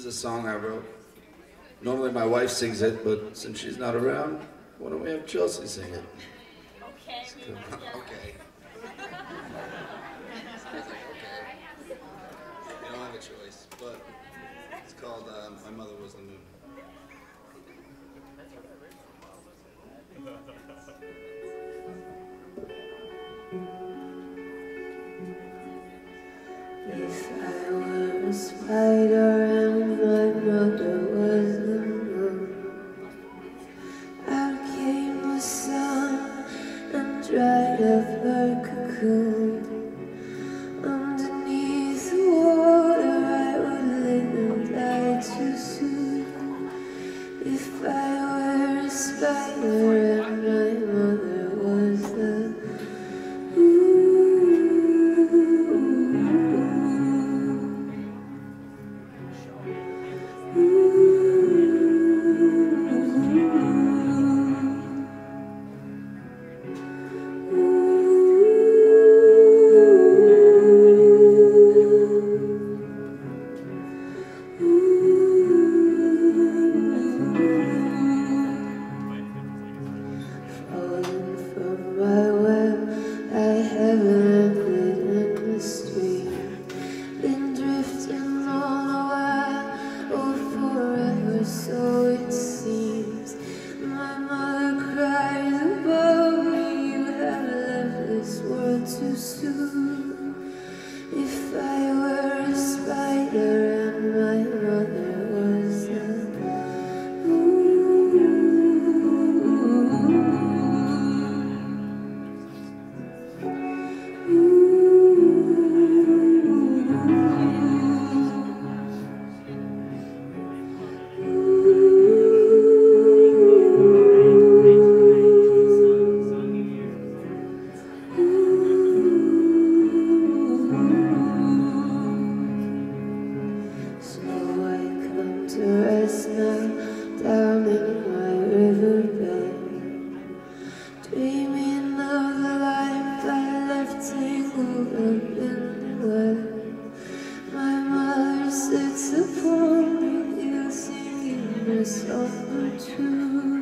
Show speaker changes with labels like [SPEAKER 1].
[SPEAKER 1] is a song I wrote. Normally my wife sings it, but since she's not around, why don't we have Chelsea sing it?
[SPEAKER 2] Okay.
[SPEAKER 1] Okay. Sounds like okay. You don't have a choice, but it's called My Mother Was the Moon.
[SPEAKER 3] If I were a spider and my mother was the moon, out came the sun and dried up her cocoon. Underneath the water I would live and die too soon. If I were a spider and my mother was the so it seems. My mother cries above me, you have left this world too soon. If I were a spider and my mother was the to rest now down in my riverbed, dreaming of the life I left tangled up in the web. My mother sits upon me, singing a song or two.